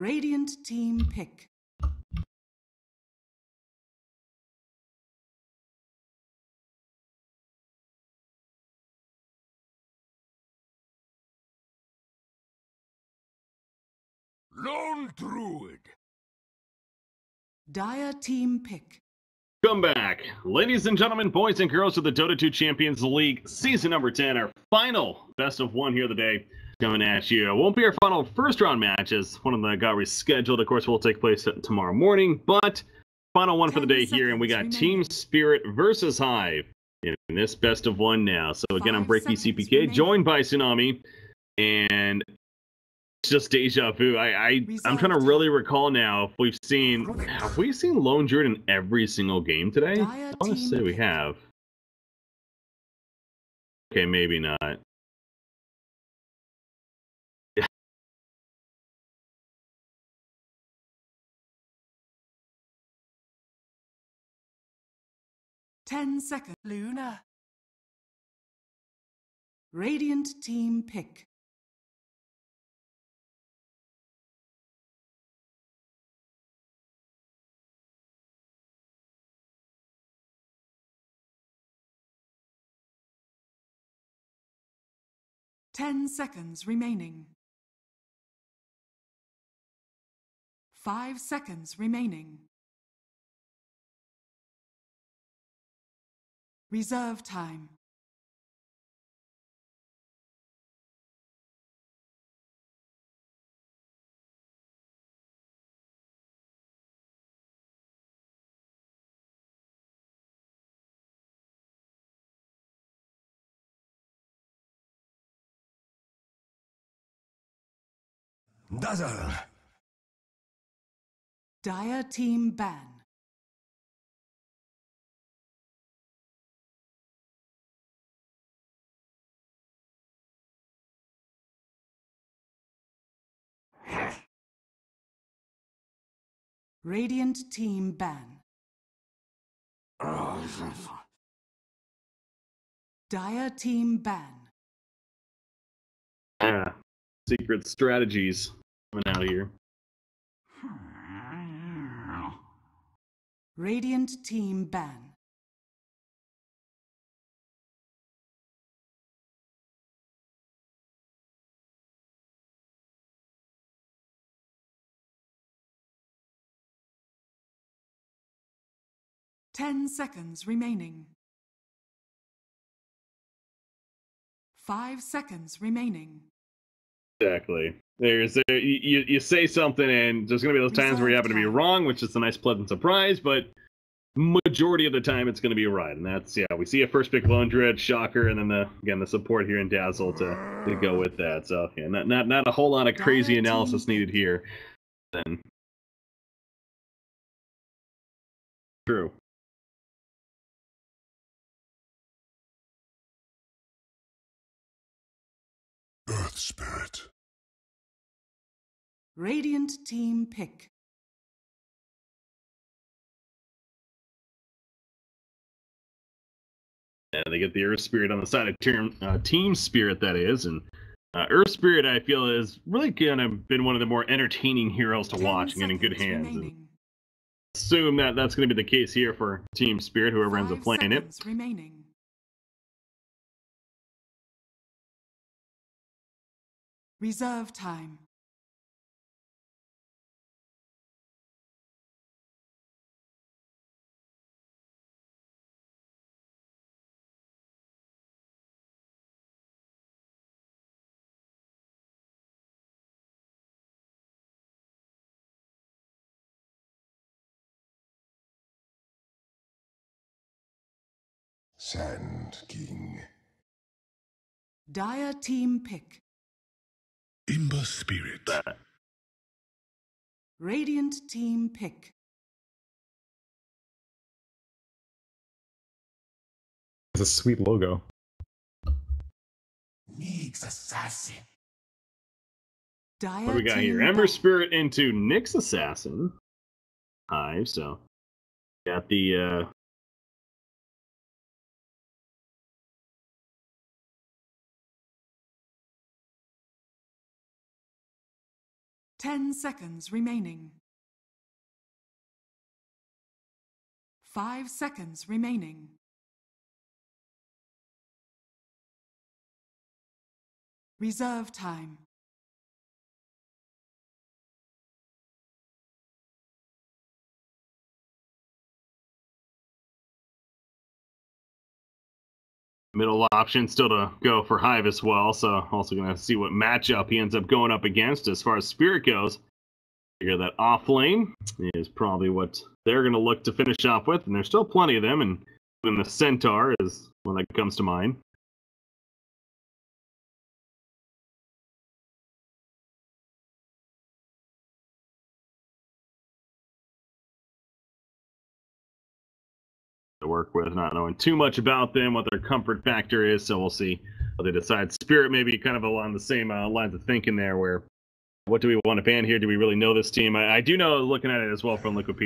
Radiant team pick. Lone Druid. Dire team pick. Come back, ladies and gentlemen, boys and girls of the Dota 2 Champions League Season number 10, our final best of one here today, coming at you. It won't be our final first round matches. One of them got rescheduled. Of course, will take place tomorrow morning, but final one for the day here, and we got Team Spirit versus Hive in this best of one now. So again, I'm Breaky CPK, joined by Tsunami, and it's just deja vu. I'm trying to really recall now if have we seen Lone Druid in every single game today? I want to say we have. Okay, maybe not. Yeah. Ten seconds. Luna. Radiant team pick. Ten seconds remaining. 5 seconds remaining. Reserve time. Dazzle. Dire team ban. Radiant team ban. Dire team ban. Yeah, secret strategies coming out here. Radiant team ban. Ten seconds remaining. 5 seconds remaining. Exactly. You say something, and there's going to be those times where you happen to be wrong, which is a nice pleasant surprise, but majority of the time it's going to be right. And that's, yeah, we see a first pick Lone Druid, Shocker, and then the support here in Dazzle to go with that. So yeah, not a whole lot of crazy analysis needed here. Then true. Earth Spirit. Radiant team pick. Yeah, they get the Earth Spirit on the side of Team Spirit, that is, and Earth Spirit, I feel, has really kind of been one of the more entertaining heroes to watch and get in good hands. And assume that that's going to be the case here for Team Spirit, whoever ends up playing it. Remaining. Reserve time. Sand King. Dire team pick. Ember Spirit. Radiant team pick. It's a sweet logo. Nyx Assassin. Dire What do we got here? team Ember ban. Spirit into Nyx Assassin. Hive, so got the 10 seconds remaining. 5 seconds remaining. Reserve time. Middle option still to go for Hive as well, so also going to see what matchup he ends up going up against as far as Spirit goes. Figure that off lane is probably what they're going to look to finish off with, and there's still plenty of them, and even the Centaur is one that comes to mind. To work with, not knowing too much about them, what their comfort factor is, so we'll see how they decide. Spirit maybe kind of along the same lines of thinking there, where what do we want to ban here? Do we really know this team? I do know, looking at it as well from Liquipedia.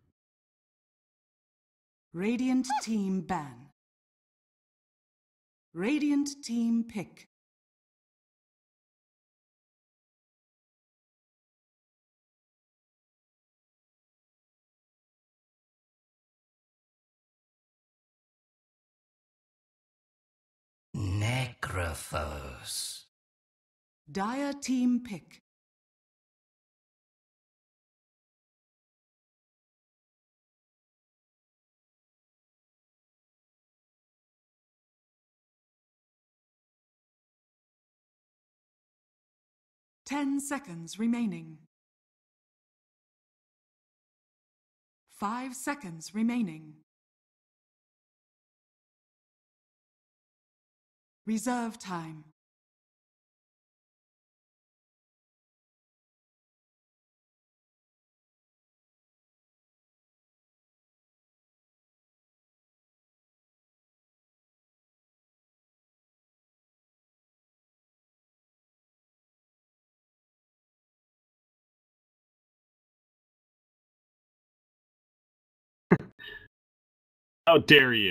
Radiant team ban. Radiant team pick. Necrophos. Dire team pick. Ten seconds remaining. 5 seconds remaining. Reserve time. How dare you?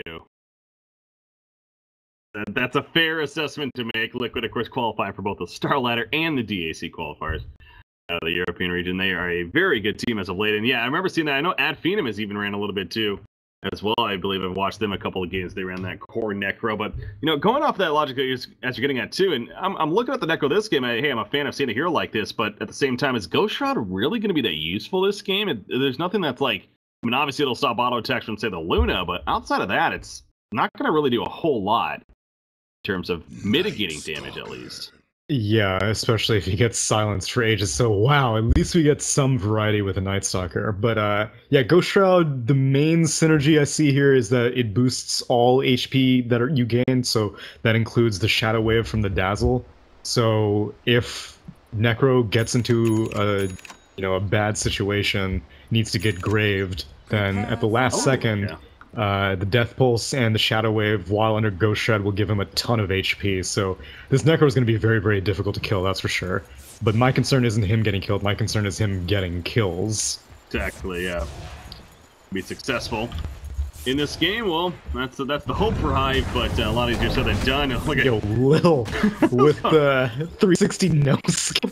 That's a fair assessment to make. Liquid, of course, qualifying for both the Star Ladder and the DAC qualifiers out of the European region. They are a very good team as of late. And yeah, I remember seeing that. I know Ad Phenom has even ran a little bit too as well. I believe I've watched them a couple of games. They ran that core Necro. But, you know, going off that logic as you're getting at too, and I'm looking at the Necro this game. Hey, I'm a fan of seeing a hero like this, but at the same time, is Ghost Shroud really going to be that useful this game? There's nothing that's like, I mean, obviously it'll stop auto attack from, say, the Luna, but outside of that, it's not going to really do a whole lot in terms of mitigating damage, at least. Yeah, especially if he gets silenced for ages. So wow, at least we get some variety with a Night Stalker. But yeah, Ghost Shroud, the main synergy I see here is that it boosts all HP that you gain. So that includes the Shadow Wave from the Dazzle. So if Necro gets into a bad situation, needs to get graved, then at the last second, the Death Pulse and the Shadow Wave, while under Ghost Shroud, will give him a ton of HP. So this Necro is going to be very, very difficult to kill, that's for sure. But my concern isn't him getting killed, my concern is him getting kills. Exactly, yeah. Be successful in this game. Well, that's the hope for Hive, but a lot easier said than done. Look at Yo, Lil with the 360 no skip.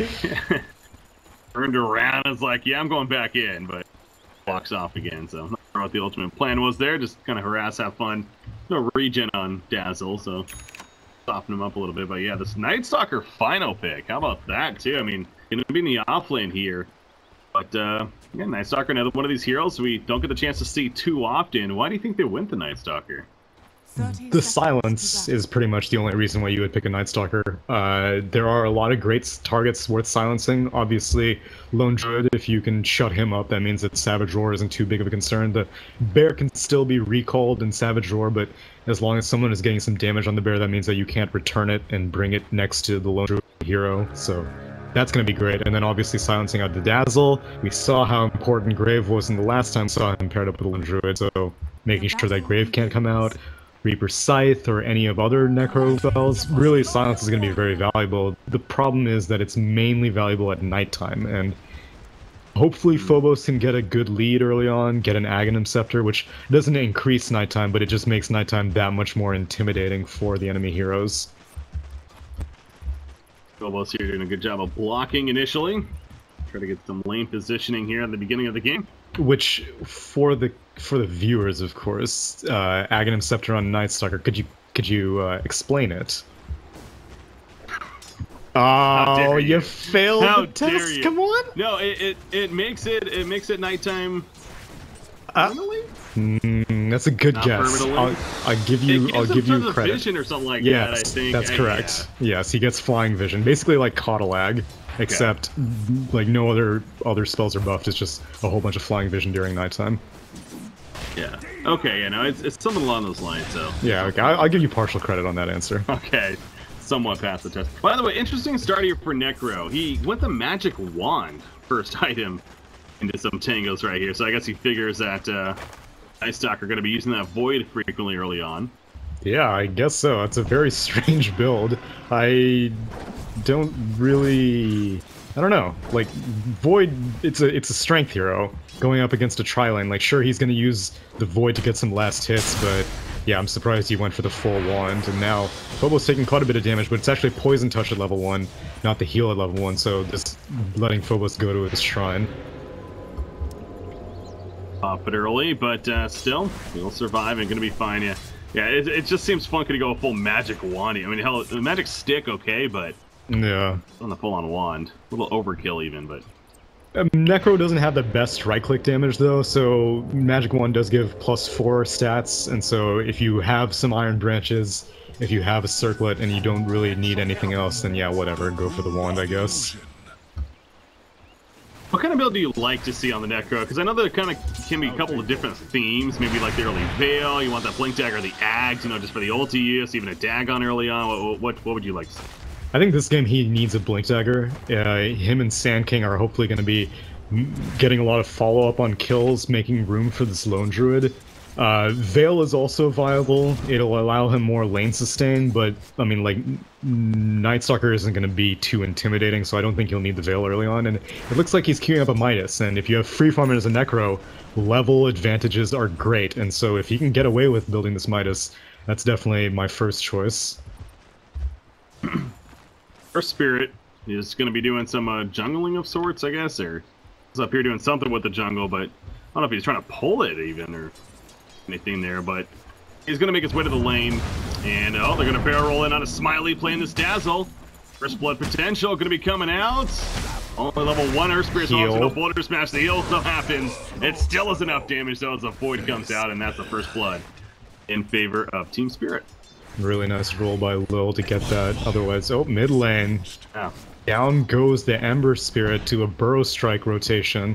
Turned around, it's like, yeah, I'm going back in, but walks off again. So I'm not sure what the ultimate plan was there. Just kind of harass, have fun. No regen on Dazzle, so soften him up a little bit. But yeah, this Night Stalker final pick. How about that too? I mean, gonna be in the off lane here. But yeah, Night Stalker, another one of these heroes we don't get the chance to see too often. Why do you think they went the Night Stalker? The silence is pretty much the only reason why you would pick a Night Stalker. There are a lot of great targets worth silencing. Obviously, Lone Druid, if you can shut him up, that means that Savage Roar isn't too big of a concern. The Bear can still be recalled in Savage Roar, but as long as someone is getting some damage on the Bear, that means that you can't return it and bring it next to the Lone Druid hero. So that's going to be great. And then obviously silencing out the Dazzle. We saw how important Grave was in the last time we saw him paired up with Lone Druid, so making sure that Grave can't come out. Reaper Scythe or any of other Necro spells, really silence is going to be very valuable. The problem is that it's mainly valuable at nighttime, and hopefully Phobos can get a good lead early on, get an Aghanim Scepter, which doesn't increase nighttime, but it just makes nighttime that much more intimidating for the enemy heroes. Phobos here doing a good job of blocking initially. Try to get some lane positioning here at the beginning of the game. Which, for the viewers, of course, Aghanim Scepter on Nightstalker. Could you explain it? Oh, you failed the test. You. Come on. No, it makes it nighttime. That's a good guess. I'll give you credit. Vision or something like yes, that. I think that's correct. Yeah. Yes, he gets flying vision, basically like Caudalag, except like no other spells are buffed. It's just a whole bunch of flying vision during nighttime. Yeah. Okay. You know, it's something along those lines. So. Yeah. Okay. I'll give you partial credit on that answer. Okay. Somewhat past the test. By the way, interesting start here for Necro. He went the magic wand first item into some tangos right here, so I guess he figures that Nightstalker are going to be using that void frequently early on. Yeah, I guess so. It's a very strange build. I don't know. Like void, it's a strength hero going up against a tri-lane. Like sure, he's going to use the void to get some last hits, but yeah, I'm surprised he went for the full wand, and now Phobos taking quite a bit of damage, but it's actually Poison Touch at level 1, not the heal at level 1, so just letting Phobos go to his shrine. Pop it early, but still, he'll survive and gonna be fine, yeah. Yeah, it just seems funky to go full magic wand. I mean, hell, the magic stick, okay, but... Yeah. On the full-on wand. A little overkill even, but... Necro doesn't have the best right-click damage, though, so Magic Wand does give +4 stats, and so if you have some Iron Branches, if you have a Circlet, and you don't really need anything else, then yeah, whatever, go for the wand, I guess. What kind of build do you like to see on the Necro? Because I know there kind of can be a couple of different themes, maybe like the early Veil, you want that Blink Dagger, the Ags, you know, just for the ulti use, even a Dagon early on, what would you like to see? I think this game he needs a Blink Dagger. Him and Sand King are hopefully going to be getting a lot of follow-up on kills, making room for this Lone Druid. Veil is also viable. It'll allow him more lane sustain, but, I mean, like, Nightstalker isn't going to be too intimidating, so I don't think he'll need the Veil early on. And it looks like he's queuing up a Midas, and if you have free farming as a Necro, level advantages are great, and so if he can get away with building this Midas, that's definitely my first choice. Our Spirit is going to be doing some jungling of sorts, I guess, or he's up here doing something with the jungle, but I don't know if he's trying to pull it even, or anything there, but he's going to make his way to the lane, and they're going to barrel roll in on a Smiley playing this Dazzle. First blood potential going to be coming out. Only level 1 Earth Spirit's on, so no Boulder Smash. The heal still happens. It still is enough damage, though, as the Void comes out, and that's the first blood in favor of Team Spirit. Really nice roll by Lil to get that. Otherwise, mid lane. Yeah. Down goes the Ember Spirit to a Burrow Strike rotation.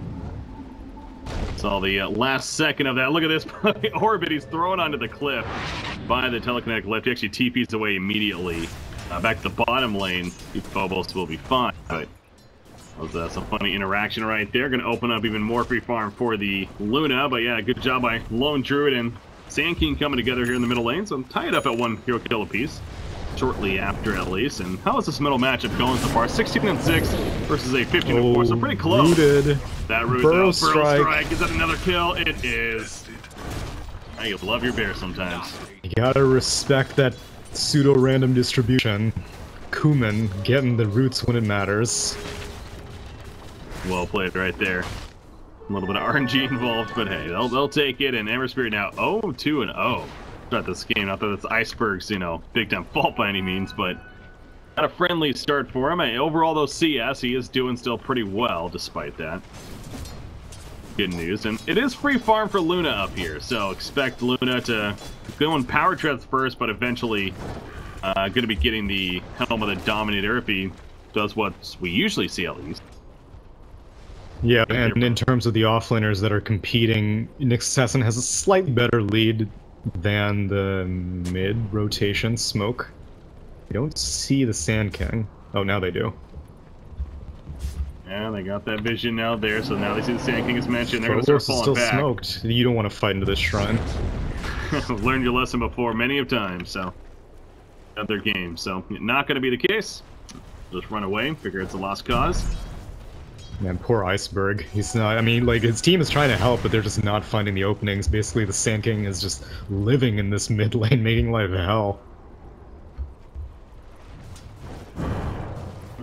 Saw the last second of that. Look at this Orbit. He's thrown onto the cliff by the telekinetic lift. He actually TPs away immediately. Back to the bottom lane. Phobos will be fine. But that was some funny interaction right there. Going to open up even more free farm for the Luna. But yeah, good job by Lone Druid and Sand King coming together here in the middle lane, so tie it up at 1 hero kill apiece, shortly after at least. And how is this middle matchup going so far? 16-6 versus a 15-4, so pretty close. Rooted. That rooted Burrow out. Strike. Burrow Strike. Is that another kill? It is. You love your bear sometimes. You gotta respect that pseudo-random distribution. Kuman getting the roots when it matters. Well played right there. A little bit of RNG involved, but hey, they'll take it. And Ember Spirit now 0-2-0 throughout this game. Not that it's Iceberg's, big time fault by any means, but got a friendly start for him. Overall, though, CS, he is doing still pretty well despite that. Good news. And it is free farm for Luna up here, so expect Luna to go on power treads first, but eventually going to be getting the helm of the Dominator if he does what we usually see at least. Yeah, and in terms of the offlaners that are competing, Nyx Assassin has a slightly better lead than the mid-rotation Smoke. You don't see the Sand King. Oh, now they do. Yeah, they got that vision now there, so now they see the Sand King as mentioned. They're going to start falling still back. Smoked. You don't want to fight into this shrine. Learned your lesson before many of times, so other game. So not going to be the case. Just run away, figure it's a lost cause. Man, poor Iceberg. He's not, I mean, like, his team is trying to help, but they're just not finding the openings. Basically, the Sand King is just living in this mid lane, making life hell.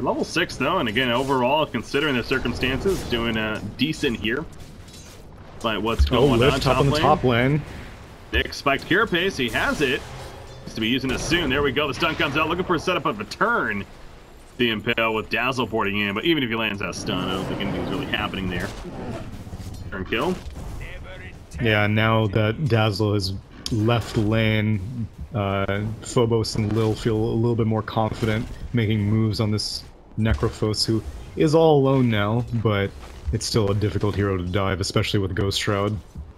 Level 6 though, and again, overall, considering the circumstances, doing decent here. But what's going on lift up on the top lane. Nick spiked Carapace, he has it. Needs to be using it soon. There we go, the stun comes out, looking for a setup of a turn. The Impale with Dazzle boarding in, but even if he lands that stun, I don't think anything's really happening there. Turn kill. Yeah, now that Dazzle is left lane, Phobos and Lil feel a little bit more confident making moves on this Necrophos, who is all alone now, but it's still a difficult hero to dive, especially with Ghost Shroud.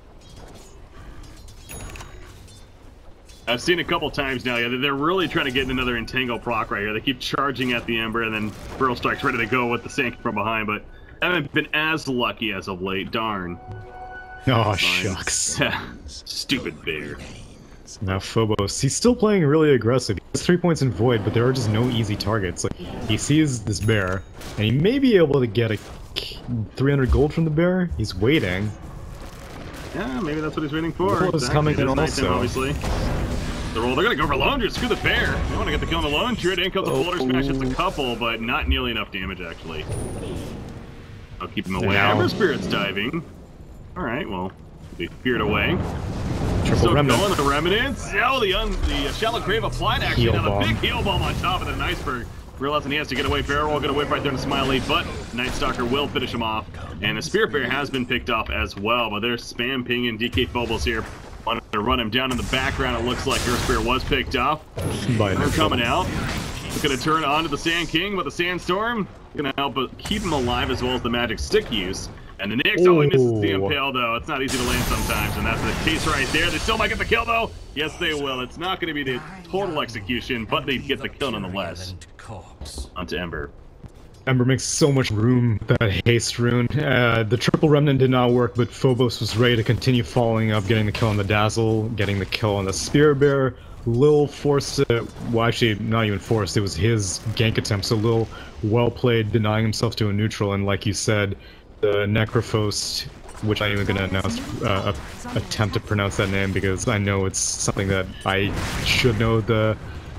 I've seen a couple times now, yeah, they're really trying to get another Entangle proc right here. They keep charging at the Ember, and then Burrow Strike's ready to go with the Sand from behind, but I haven't been as lucky as of late, darn. Oh, shucks. Stupid bear. Now Phobos, he's still playing really aggressive. He has 3 points in Void, but there are just no easy targets. Like, he sees this bear, and he may be able to get a 300 gold from the bear. He's waiting. Yeah, maybe that's what he's waiting for. Exactly. Is coming in also. Obviously. The roll, they're gonna go for Lone Druid, screw the bear. They want to get the kill on the Lone Druid, in comes the Boulder Smash, it's a couple, but not nearly enough damage actually. I'll keep him away. Ember Spirit's diving. Alright, well, be feared away. Triple Remnant. Going the Remnants. Oh, the Shallow Grave applied actually. Now the big heal bomb on top of the Iceberg. Realizing he has to get away. Barrel will get away right there in Smiley, but Night Stalker will finish him off. And the Spirit Bear has been picked off as well, but they're spam pinging DK Phobos here. Wanted to run him down in the background. It looks like Earth Spirit was picked off. They're coming out. It's going to turn onto the Sand King with the Sandstorm. Going to help keep him alive as well as the Magic Stick use. And the Nyx only misses the Impale, though. It's not easy to land sometimes, and that's the case right there. They still might get the kill, though. Yes, they will. It's not going to be the total execution, but they get the kill nonetheless. Onto Ember. Ember makes so much room with that haste rune. The triple remnant did not work, but Phobos was ready to continue following up, getting the kill on the Dazzle, getting the kill on the Spirit Bear. Lil forced it, well actually not even forced, it was his gank attempt, so Lil well played, denying himself to a neutral, and like you said, the Necrophos, which I'm even going to announce, attempt to pronounce that name because I know it's something that I should know the...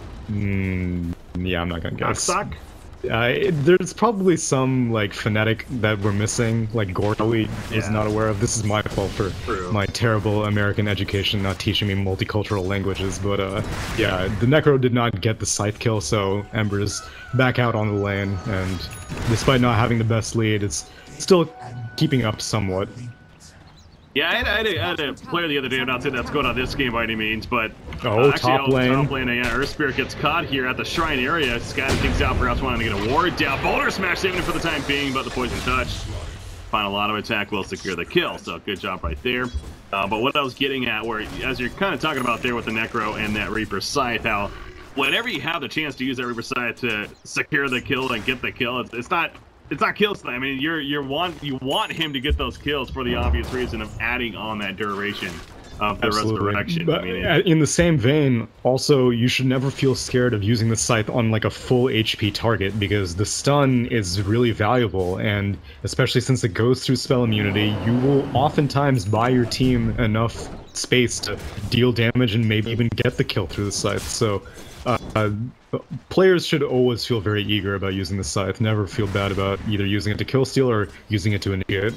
yeah, I'm not going to guess. There's probably some, like, phonetic that we're missing, like Gordo is not aware of. This is my fault for my terrible American education not teaching me multicultural languages, but, yeah, the Necro did not get the Scythe kill, so Ember's back out on the lane, and despite not having the best lead, it's still keeping up somewhat. Yeah, I had a player the other day, I'm not saying that's going on this game by any means, but... top lane. Top lane, yeah, Earth Spirit gets caught here at the Shrine area. Scattered things out, perhaps wanting to get a ward down. Boulder Smash saving it for the time being, but the Poison Touch. Final auto attack will secure the kill, so good job right there. But what I was getting at, where as you're kind of talking about there with the Necro and that Reaper Scythe, how whenever you have the chance to use that Reaper Scythe to secure the kill and get the kill, it's not kill slam. I mean, you want him to get those kills for the obvious reason of adding on that duration of the resurrection. But in the same vein, also, you should never feel scared of using the Scythe on like a full HP target because the stun is really valuable, and especially since it goes through spell immunity, you will oftentimes buy your team enough space to deal damage and maybe even get the kill through the Scythe. So players should always feel very eager about using the Scythe, never feel bad about either using it to kill steal or using it to initiate.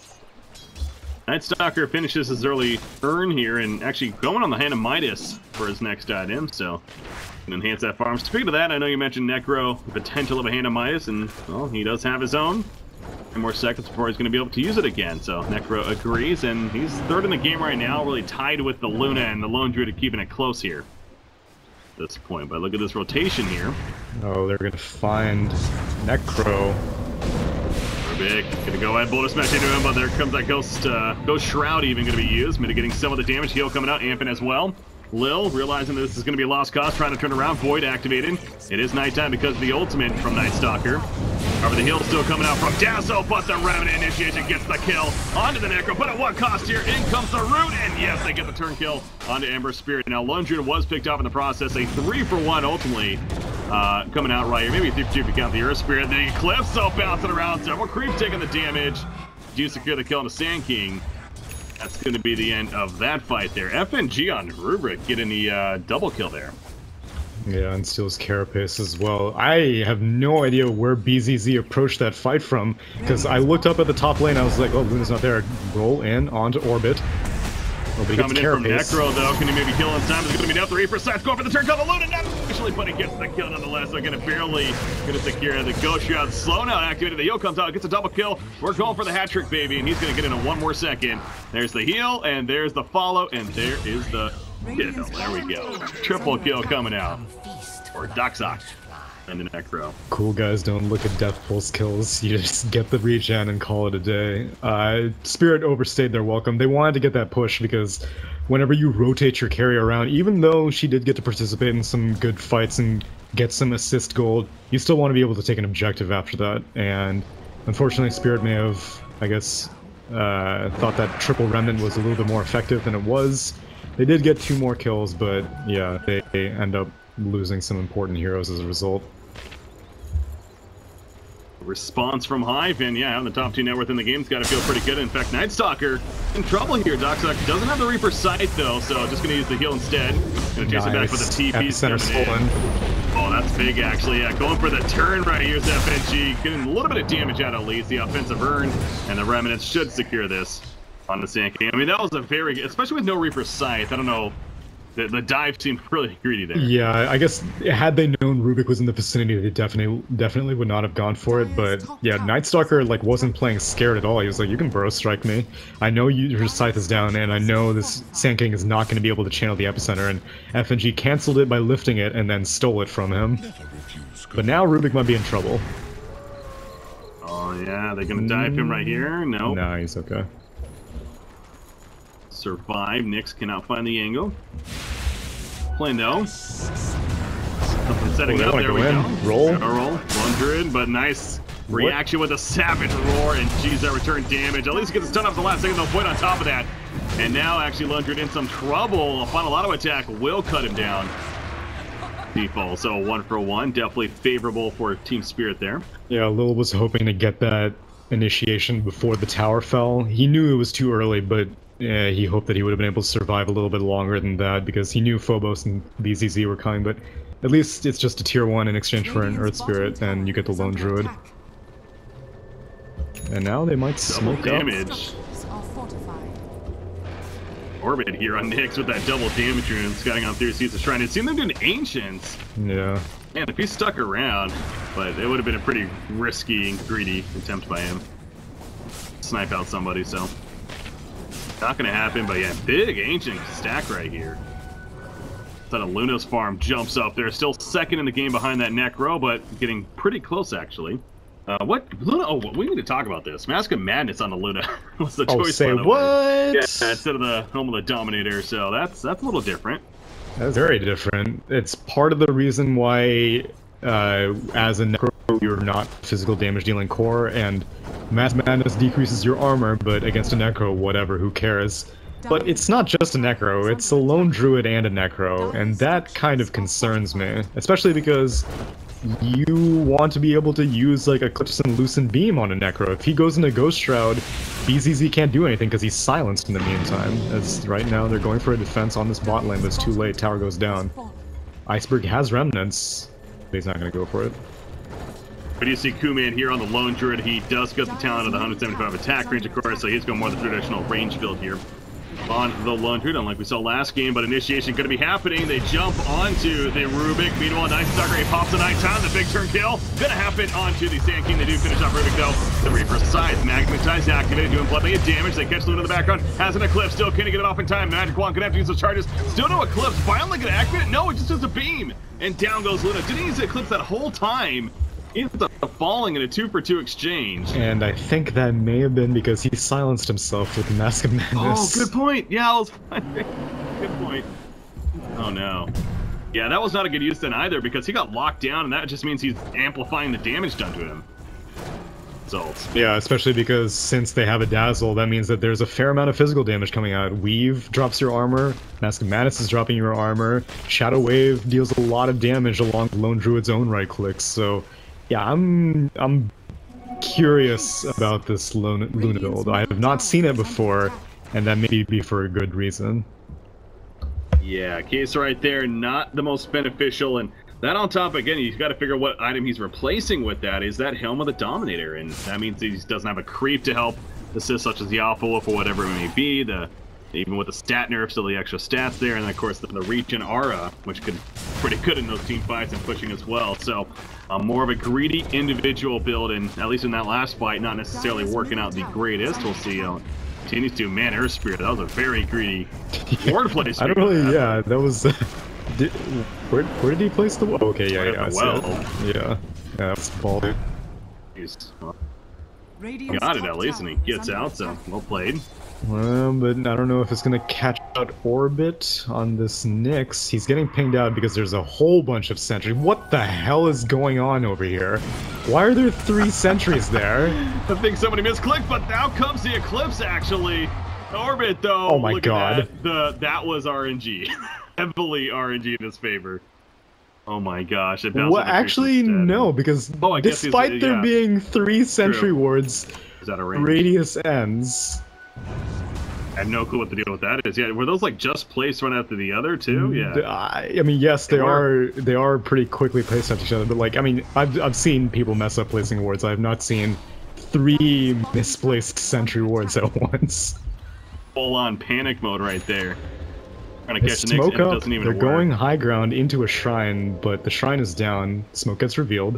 Night Stalker finishes his early earn here and actually going on the Hand of Midas for his next item, so can enhance that farm. Speaking of that, I know you mentioned Necro, the potential of a Hand of Midas, and well, he does have his own. 10 more seconds before he's going to be able to use it again, so Necro agrees, and he's third in the game right now, really tied with the Luna and the Lone Druid keeping it close here at this point. But look at this rotation here. Oh, they're going to find Necro. Big. Gonna go ahead, Boulder Smash into him, but there comes that Ghost Shroud even gonna be used, mitigating some of the damage. Heal coming out, Amping as well. Lil, realizing that this is gonna be a lost cause, trying to turn around. Void activated. It is nighttime because of the ultimate from Night Stalker. However, the heal still coming out from Dazzle, but the Remnant Initiation gets the kill onto the Necro. But at what cost here? In comes the Root, and yes, they get the turn kill onto Ember Spirit. Now, Lone Druid was picked up in the process. A 3-for-1 ultimately. Coming out right here, maybe 3-for-2 if you count the Earth Spirit. The Eclipse, so bouncing around. Several creep taking the damage. Do secure the kill on the Sand King. That's going to be the end of that fight there. FNG on Rubric getting the double kill there. Yeah, and steals Carapace as well. I have no idea where BZZ approached that fight from, because I looked up at the top lane, I was like, oh, Luna's not there. Roll in onto orbit. Nobody Coming in from Carapace. Necro, though. Can he maybe kill in time? It's going to be down 3 for Scythe. Going for the turn. Call the Luna. Not officially, but he gets the kill nonetheless. They're going to barely going to secure the Ghost Shroud. Slow now activated. The Yo comes out. Gets a double kill. We're going for the hat trick, baby. And he's going to get in one more second. There's the heal, and there's the follow, and there is the kill. There we go. Triple kill coming out. Or Doxock and the Necro. Cool guys don't look at Death Pulse kills. You just get the regen and call it a day. Spirit overstayed their welcome. They wanted to get that push because whenever you rotate your carry around, even though she did get to participate in some good fights and get some assist gold, you still want to be able to take an objective after that. And unfortunately, Spirit may have, I guess, thought that triple remnant was a little bit more effective than it was. They did get 2 more kills, but yeah, they end up losing some important heroes as a result. Response from Hive, and yeah, having the top 2 net worth in the game's got to feel pretty good. In fact, Night Stalker in trouble here. Doxock doesn't have the Reaper Sight though, so just gonna use the heal instead. Gonna chase it back with the TP's Epicenter stolen. Oh, that's big actually. Yeah, going for the turn right here's FNG, getting a little bit of damage out at least. The offensive earn, and the Remnants should secure this on the Sand King. I mean, that was a very, especially with no Reaper Sight. I don't know. The dive seemed really greedy there. Yeah, I guess had they known Rubik was in the vicinity, they definitely would not have gone for it. But yeah, Night Stalker like wasn't playing scared at all. He was like, "You can burrow strike me. I know your scythe is down, and I know this Sand King is not going to be able to channel the epicenter." And FNG canceled it by lifting it and then stole it from him. But now Rubik might be in trouble. Oh yeah, they're gonna dive him right here. No. Nah, he's okay. Survive. Nyx cannot find the angle. Playing though. Setting up. There we go. Roll. Roll. 100, but nice reaction with a savage roar, and geez, that return damage. At least he gets a stun off the last second, though. Point on top of that. And now actually Lundred in some trouble. A final auto attack will cut him down. Default. So 1 for 1. Definitely favorable for Team Spirit there. Yeah, Lil was hoping to get that initiation before the tower fell. He knew it was too early, but yeah, he hoped that he would have been able to survive a little bit longer than that because he knew Phobos and BZZ were coming, but at least it's just a tier 1 in exchange for an Earth Spirit, and you get the Lone Druid. And now they might smoke double damage. Orbit here on Nyx with that double damage rune, scouting on through, sees the shrine. It seemed them doing Ancients. Yeah. Man, if he stuck around, but it would have been a pretty risky and greedy attempt by him. Snipe out somebody, so. Not gonna happen, but yeah, big Ancient stack right here. That a Luna's farm jumps up. They're still second in the game behind that Necro, but getting pretty close actually. What Luna? Oh, we need to talk about this. Mask of Madness on the Luna. What's the choice? Say what? Yeah, instead of the Home of the Dominator. So that's a little different. That's very different. It's part of the reason why, as a Necro, you're not physical damage dealing core, and Mass Madness decreases your armor, but against a Necro, whatever, who cares? But it's not just a Necro, it's a Lone Druid and a Necro, and that kind of concerns me. Especially because you want to be able to use like Eclipse and Lucent Beam on a Necro. If he goes into Ghost Shroud, BZZ can't do anything because he's silenced in the meantime. As right now they're going for a defense on this bot lane, but it's too late, tower goes down. Iceberg has remnants, but he's not going to go for it. But you see Kuman here on the Lone Druid. He does get the talent of the 175 attack range, of course, so he's going more the traditional range build here on the Lone Druid, unlike we saw last game. But initiation going to be happening. They jump onto the Rubik. Meanwhile, Night Stalker, he pops the Night Time. The big turn kill going to happen onto the Sand King. They do finish off Rubik, though. The Reaper Scythe, Magnetize activated, doing plenty of damage. They catch Luna in the background. Has an Eclipse, still can't get it off in time. Magic Wand going to have to use those charges. Still no Eclipse. Finally going to activate it. No, it just does a beam. And down goes Luna. Didn't use the Eclipse that whole time. Ends up falling in a 2-for-2 exchange. And I think that may have been because he silenced himself with Mask of Madness. Oh, good point. Yeah, I was good point. Oh no. Yeah, that was not a good use then either because he got locked down, and that just means he's amplifying the damage done to him. Results. Yeah, especially because since they have a Dazzle, that means that there's a fair amount of physical damage coming out. Weave drops your armor, Mask of Madness is dropping your armor, Shadow Wave deals a lot of damage along Lone Druid's own right clicks, so yeah, I'm curious about this Luna build. I have not seen it before, and that may be for a good reason. Yeah, case right there, not the most beneficial, and that on top, again, you've got to figure out what item he's replacing with that. Is that Helm of the Dominator, and that means he doesn't have a creep to help assist, such as the Alpha Wolf or whatever it may be. Even with the stat nerf, still the extra stats there, and then, of course, the regen aura, which could pretty good in those team fights and pushing as well. So, more of a greedy individual build, and at least in that last fight, not necessarily working out the greatest. We'll see. Continues to, man, Earth Spirit. That was a very greedy ward placement. I don't really, yeah, that was. Where did he place the wall? Okay, yeah, well. Yeah, that's ballsy. Well, got it at least, and he gets out, so well played. But I don't know if it's gonna catch out Orbit on this Nyx. He's getting pinged out because there's a whole bunch of sentries. What the hell is going on over here? Why are there 3 sentries there? I think somebody misclicked, but now comes the Eclipse, actually. Orbit, though. Oh my god. That was RNG. Heavily RNG in his favor. Oh my gosh. Well, actually, no, because despite there being 3 sentry wards, is that a range? Radius ends. I have no clue what the deal with that is. Yeah, were those like just placed one after the other too? Yeah. I mean, yes, they are pretty quickly placed after each other, but like, I mean, I've seen people mess up placing wards. I have not seen 3 misplaced sentry wards at once. Full on panic mode right there. Trying to catch the smoke Nyx, and it up. doesn't even They're work. going high ground into a shrine, but the shrine is down. Smoke gets revealed.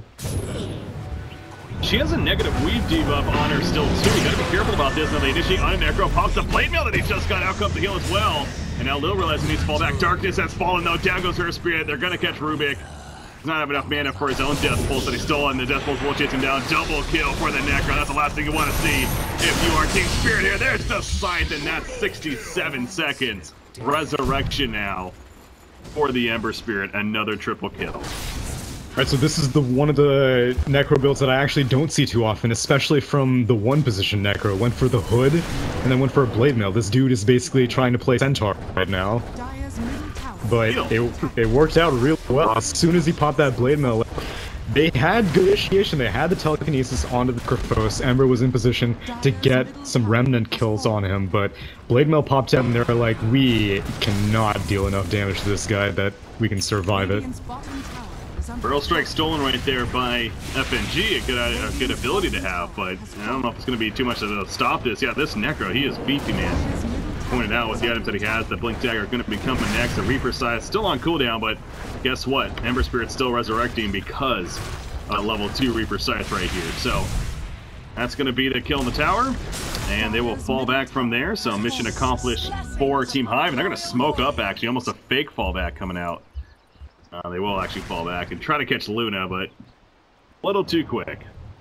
She has a negative weave debuff on her still too. You gotta be careful about this. Now they initiate on a Necro, pops the blade mail that he just got. Out comes the heal as well. And now Lil realizes he needs to fall back. Darkness has fallen though. Down goes her spirit. They're gonna catch Rubik. Does not have enough mana for his own Death Pulse that he stole, and the Death Pulse will chase him down. Double kill for the Necro. That's the last thing you want to see if you are Team Spirit here. There's the scythe, and that's 67 seconds. Resurrection now for the Ember Spirit. Another triple kill. Alright, so this is one of the Necro builds that I actually don't see too often, especially from the 1 position Necro. Went for the Hood, and then went for a Blade Mail. This dude is basically trying to play Centaur right now. But it worked out real well. As soon as he popped that Blade Mail, they had good initiation. They had the telekinesis onto the Kryphos. Ember was in position to get some remnant kills on him, but Blade Mail popped out and they're like, we cannot deal enough damage to this guy that we can survive it. Burrow Strike stolen right there by FNG, a good ability to have, but I don't know if it's going to be too much to stop this. Yeah, this Necro, he is beefy, man. Pointed out with the items that he has, the Blink Dagger are going to be coming next. The Reaper Scythe still on cooldown, but guess what? Ember Spirit's still resurrecting because level 2 Reaper Scythe right here. So that's going to be the kill in the tower, and they will fall back from there. So mission accomplished for Team Hive, and they're going to smoke up, actually, almost a fake fallback coming out. They will actually fall back and try to catch Luna, but a little too quick.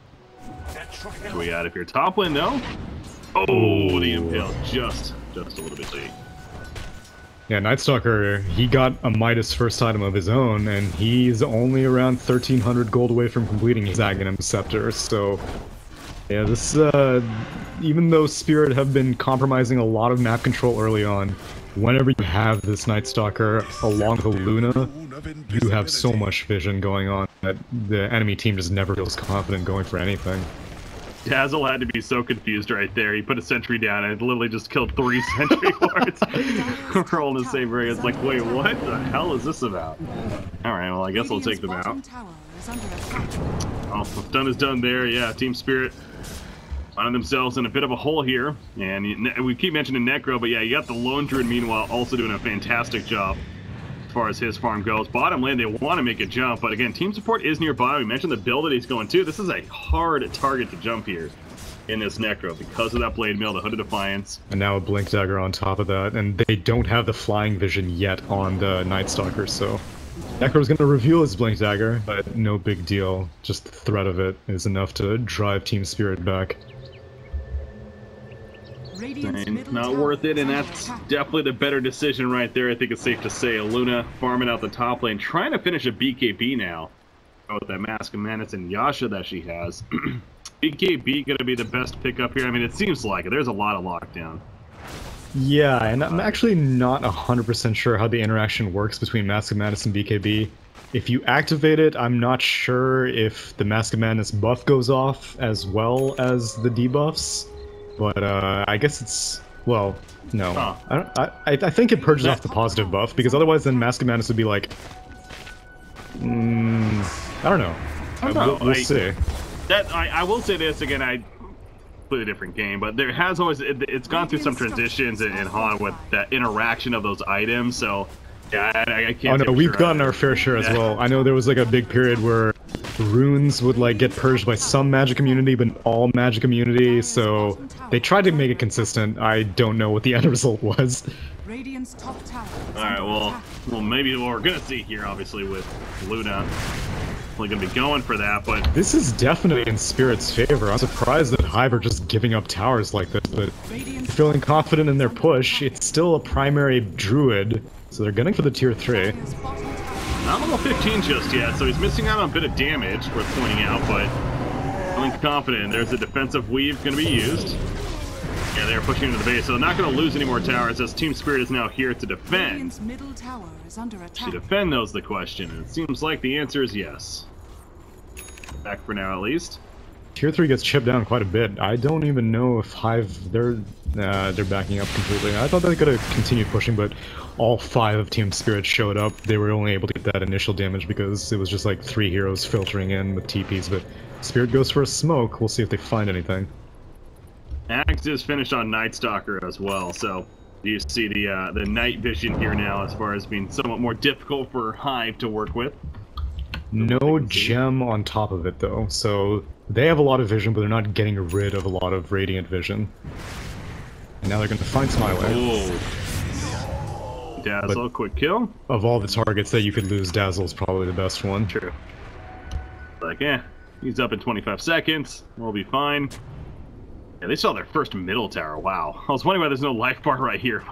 What we got up here? Top lane, no? Oh, the Impale just a little bit late. Yeah, Nightstalker, he got a Midas first item of his own, and he's only around 1,300 gold away from completing his Aghanim Scepter, so... Yeah, this, even though Spirit have been compromising a lot of map control early on, whenever you have this Nightstalker along the Luna, you have so much vision going on that the enemy team just never feels confident going for anything. Dazzle had to be so confused right there. He put a sentry down and it literally just killed 3 sentry wards. We're all in the same ring. It's like, wait, what the hell is this about? Alright, well, I guess I'll take them out. Oh, done is done there. Yeah, Team Spirit finding themselves in a bit of a hole here. And we keep mentioning Necro, but yeah, you got the Lone Druid, meanwhile, also doing a fantastic job as far as his farm goes. Bottom lane, they want to make a jump, but again, team support is nearby. We mentioned the build that he's going to. This is a hard target to jump here in this Necro because of that Blade Mail, the Hood of Defiance. And now a Blink Dagger on top of that, and they don't have the flying vision yet on the Nightstalker, so... Necro's gonna reveal his Blink Dagger, but no big deal. Just the threat of it is enough to drive Team Spirit back. Not worth it, and that's definitely the better decision right there. I think it's safe to say. Luna farming out the top lane, trying to finish a BKB now with that Mask of Madness and Yasha that she has. BKB gonna be the best pickup here. I mean, it seems like it. There's a lot of lockdown. Yeah, and I'm actually not 100% sure how the interaction works between Mask of Madness and BKB. If you activate it, I'm not sure if the Mask of Madness buff goes off as well as the debuffs. But I guess it's Well, no. Huh. I think it purges off the positive buff, because otherwise then Mask of Madness would be like... I don't know. We'll see. I will say this again, I played a different game, but there has always... It's gone through some transitions in Han with that interaction of those items, so... Yeah, I can't. Oh no, we've gotten our fair share as well. I know there was like a big period where runes would like get purged by some magic immunity, but all magic immunity. So they tried to make it consistent. I don't know what the end result was. Radiant's top tower. All right, well, maybe what we're gonna see here, obviously, with Luna, we're gonna be going for that. But this is definitely in Spirit's favor. I'm surprised that Hive are just giving up towers like this, but feeling confident in their push. It's still a primary druid. So they're gunning for the tier 3. Not level 15 just yet, so he's missing out on a bit of damage, worth pointing out, but feeling confident. There's a defensive weave going to be used. Yeah, they're pushing into the base, so they're not going to lose any more towers, as Team Spirit is now here to defend. Middle tower is under attack. To defend, those the question, and it seems like the answer is yes. Back for now, at least. Tier 3 gets chipped down quite a bit. I don't even know if Hive... They're backing up completely. I thought they could have continued pushing, but all 5 of Team Spirit showed up. They were only able to get that initial damage because it was just like 3 heroes filtering in with TPs, but Spirit goes for a smoke. We'll see if they find anything. Axe is finished on Night Stalker as well, so you see the night vision here now as far as being somewhat more difficult for Hive to work with. No gem on top of it though, so they have a lot of vision, but they're not getting rid of a lot of radiant vision. And now they're going to find Smiler. Dazzle, quick kill. Of all the targets that you could lose, Dazzle's probably the best one. True. Like, he's up in 25 seconds. We'll be fine. Yeah, they saw their first middle tower. Wow. I was wondering why there's no life bar right here.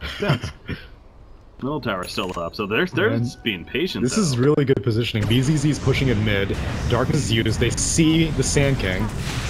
Middle tower's still up, so they're just being patient. This is really good positioning. BZZ's pushing in mid. Darkness is used. They see the Sand King.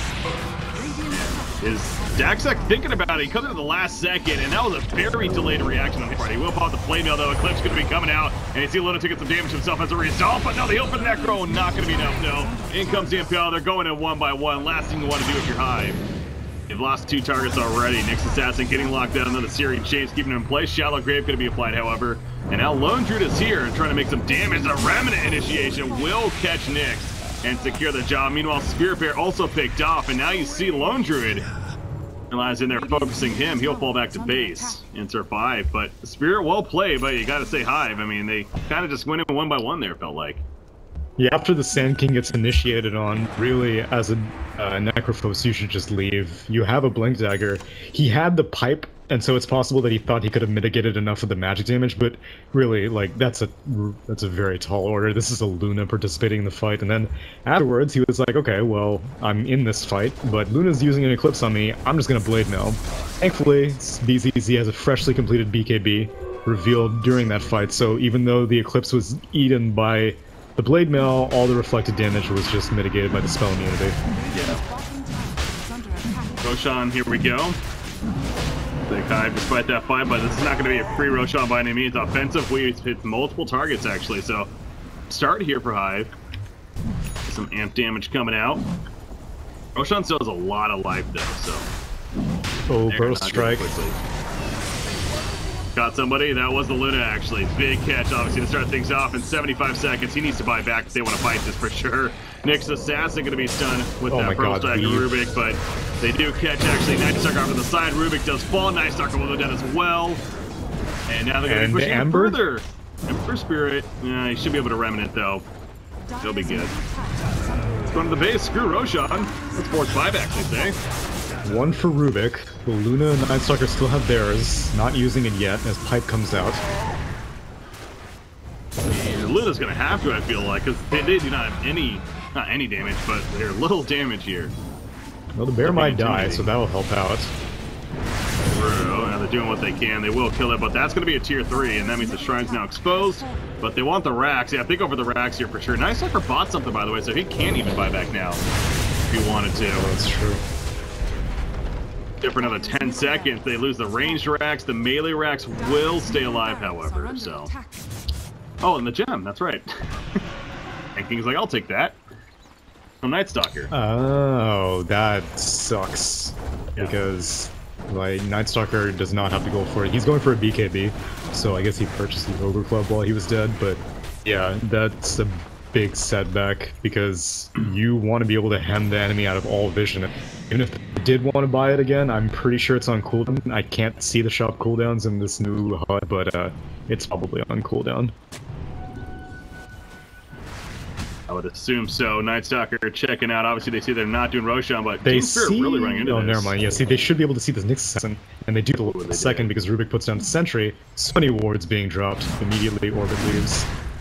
Is Daxak thinking about it? He comes in at the last second, and that was a very delayed reaction on his part. He will pop the flame mail, though. Eclipse going to be coming out, and you see Luna to get some damage himself as a result, but no, the open Necro, not going to be enough, no. In comes the Impel. They're going in 1 by 1. Last thing you want to do if you're Hive. They've lost 2 targets already. Nyx Assassin getting locked down, another Syrian Chains keeping him in place. Shallow Grave going to be applied, however. And now Lone Druid is here and trying to make some damage. The Remnant initiation will catch Nyx and secure the job. Meanwhile, Spirit Bear also picked off, and now you see Lone Druid. Eli's in there focusing him. He'll fall back to base and survive. But Spirit well played, but you got to say Hive. I mean, they kind of just went in 1 by 1 there, felt like. Yeah, after the Sand King gets initiated on, really, as a Necrophos, you should just leave. You have a Blink Dagger. He had the pipe, and so it's possible that he thought he could have mitigated enough of the magic damage, but really, like, that's a very tall order. This is a Luna participating in the fight, and then afterwards, he was like, okay, well, I'm in this fight, but Luna's using an Eclipse on me. I'm just gonna Blade Mail. Thankfully, BZZ has a freshly completed BKB revealed during that fight, so even though the Eclipse was eaten by the Blade Mail, all the reflected damage was just mitigated by the spell immunity. Yeah. Roshan, here we go. Big Hive despite that fight, but this is not going to be a free Roshan by any means. Offensive, we hit multiple targets actually, so start here for Hive. Some amp damage coming out. Roshan still has a lot of life though, so. Oh, Burst Strike. Got somebody. That was the Luna, actually. Big catch, obviously, to start things off in 75 seconds. He needs to buy back if they want to fight this for sure. Nyx Assassin going to be stunned with that Pearl Strike Rubik, but they do catch, actually. Night Stalker off to the side. Rubik does fall. Night Stalker will go down as well. And now they're going to be pushing him further. Ember Spirit. Yeah, he should be able to Remnant, though. He'll be good. Going to the base. Screw Roshan. Let's force 5, actually, say. 1 for Rubik. The Luna and Night Stalker still have theirs, not using it yet as Pipe comes out. And Luna's gonna have to, I feel like, because they do not have not any damage, but they're little damage here. Well, the bear might die, so that will help out. Now they're doing what they can. They will kill it, but that's gonna be a tier 3, and that means the Shrine's now exposed. But they want the racks. Yeah, think over the racks here for sure. Night Stalker bought something, by the way, so he can't even buy back now if he wanted to. Oh, that's true. For another 10 seconds, they lose the ranged racks. The melee racks will stay alive, however, so. Oh, and the gem, that's right. And King's like, I'll take that. From Night Stalker. Oh, that sucks. Yeah. Because Like, Night Stalker does not have to go for it. He's going for a BKB, so I guess he purchased the Ogre Club while he was dead, but yeah, that's a big setback because you want to be able to hem the enemy out of all vision. Even if they did want to buy it again, I'm pretty sure it's on cooldown. I can't see the shop cooldowns in this new HUD, but it's probably on cooldown. I would assume so. Night Stalker checking out. Obviously, they see they're not doing Roshan, but They Team Spirit see... really running into Oh, this. never mind. Yeah, see, they should be able to see this Nyx Assassin, and they do the second because Rubik puts down the Sentry. So many wards being dropped. Immediately, Orbit leaves.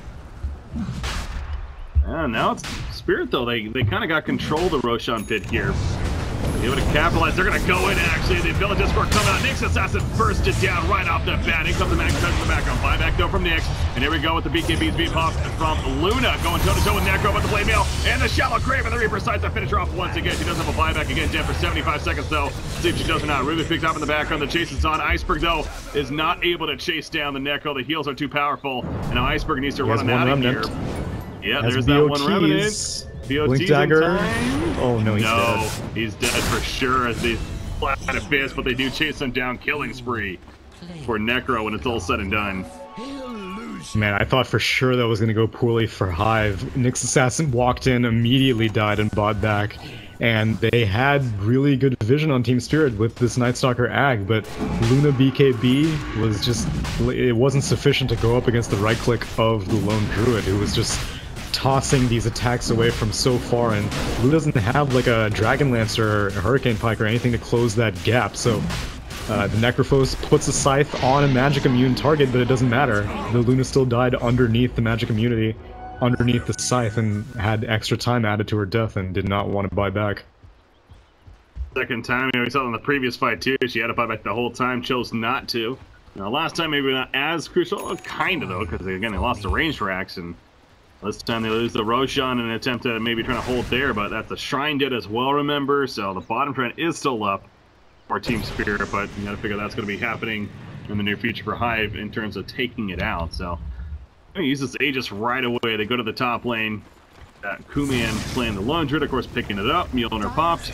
Now it's Spirit, though. They kind of got control of the Roshan pit here. They able to capitalize. They're going to go in, actually. The Village Escort coming out. Nyx Assassin bursted down right off the bat. In comes the Max touch in the background. Buyback, though, from Nyx. And here we go with the BKBs being popped from Luna. Going toe-to-toe with Necro, but the Blade Mail. And the Shallow Grave. And the Reaper decides to finish her off once again. She does have a buyback again, dead for 75 seconds, though. See if she does or not. Ruby picks up in the background. The chase is on. Iceberg, though, is not able to chase down the Necro. The heals are too powerful. And now Iceberg needs to run out of here. Yeah, Has there's that one BOTs. Revenant. Blink Dagger. Oh no, he's dead. He's dead for sure as they flat abyss, but they do chase him down, killing spree for Necro when it's all said and done. Man, I thought for sure that was going to go poorly for Hive. Nyx Assassin walked in, immediately died and bought back. And they had really good vision on Team Spirit with this Night Stalker Ag, but Luna BKB was just... it wasn't sufficient to go up against the right click of the Lone Druid, who was just tossing these attacks away from so far, and Luna doesn't have like a Dragon Lancer or a Hurricane Pike or anything to close that gap, so the Necrophos puts a Scythe on a magic immune target, but it doesn't matter. The Luna still died underneath the magic immunity, underneath the Scythe, and had extra time added to her death and did not want to buy back. Second time, we saw in the previous fight too, she had to buy back the whole time, chose not to. Now last time maybe not as crucial, kind of though, because again they lost the range racks, and this time they lose the Roshan in an attempt to maybe trying to hold there, but that's the Shrine did as well, remember, so the bottom trend is still up for Team Spirit, but you gotta figure that's gonna be happening in the near future for Hive in terms of taking it out, so I'm gonna use this Aegis right away. They go to the top lane. Kumian playing the Lone Druid, of course, picking it up. Mjolnir popped.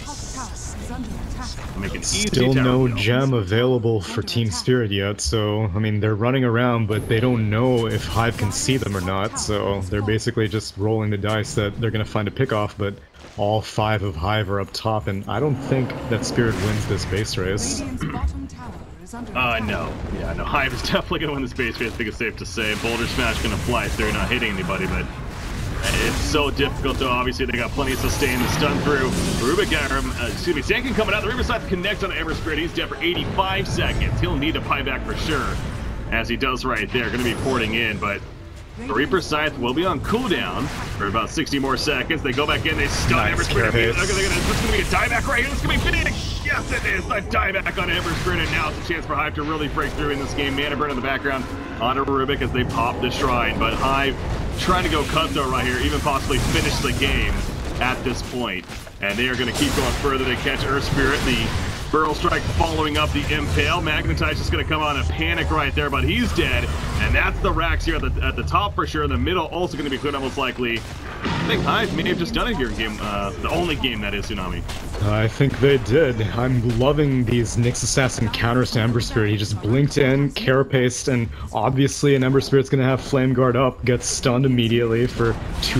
Make an easy Still no tower gem available for Team Spirit yet, so, I mean, they're running around, but they don't know if Hive can see them or not, so they're basically just rolling the dice that they're going to find a pick-off, but all 5 of Hive are up top, and I don't think that Spirit wins this base race. No. Yeah, no. Hive is definitely going to win this base race, I think it's safe to say. Boulder Smash going to fly through, not hitting anybody, but it's so difficult, though. Obviously, they got plenty of sustain to stun through. Rubik, Sankin coming out. The Riverside connects on Ever Spirit. He's dead for 85 seconds. He'll need a buyback for sure, as he does right there. Going to be porting in, but the Reaper Scythe will be on cooldown for about 60 more seconds. They go back in, they stun Nice Ever Spirit. carries. This is going to be a dieback right here. This is going to be Phoenix. Yes, it is. A dieback on Ever Spirit, and now it's a chance for Hive to really break through in this game. Mana Burn in the background onto Rubik as they pop the Shrine, but Hive trying to go cutthroat right here, even possibly finish the game at this point. And they are going to keep going further. They catch Earth Spirit, the Burrow Strike following up the Impale. Magnetize is going to come on a panic right there, but he's dead. And that's the racks here at the top for sure. In the middle also going to be cleared up most likely. I think Hive may have just done it here in game, the only game that is Tsunami. I think they did. I'm loving these Nyx Assassin counters to Ember Spirit. He just blinked in, carapaced, and obviously an Ember Spirit's gonna have Flame Guard up, gets stunned immediately for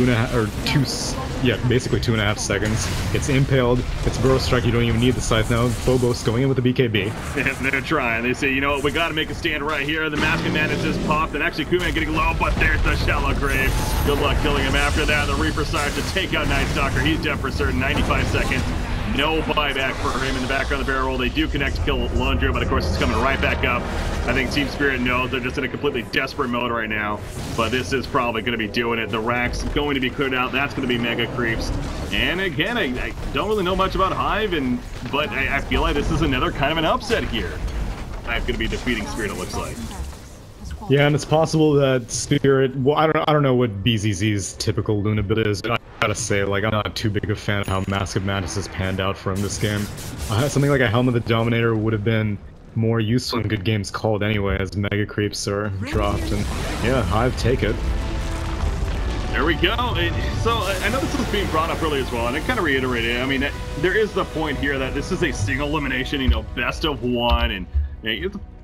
basically 2.5 seconds. It's impaled, it's Burrow Strike, you don't even need the Scythe now. Phobos going in with the BKB. Yeah, they're trying. They say, you know what, we gotta make a stand right here. The Mask of Madness is popped, and actually Kuman getting low, but there's the Shallow Grave. Good luck killing him after that. The Reaper Scythe to take out Night Stalker. He's dead for certain, 95 seconds. No buyback for him in the background of the barrel roll. They do connect to kill Lone Druid, but of course it's coming right back up. I think Team Spirit knows they're just in a completely desperate mode right now, but this is probably going to be doing it. The rack's going to be cleared out. That's going to be mega creeps. And again, I don't really know much about Hive, but I feel like this is another kind of an upset here. Hive going to be defeating Spirit, it looks like. Yeah, and it's possible that Spirit. Well, I don't know what BZZ's typical Luna build is, but I gotta say, like, I'm not too big a fan of how Mask of Madness has panned out for him this game. Something like a Helm of the Dominator would have been more useful in good games called anyway, as mega creeps are dropped, and yeah, Hive take it. There we go. So I know this was being brought up earlier as well, and I kind of reiterated it. I mean, there is the point here that this is a single elimination, best of one, and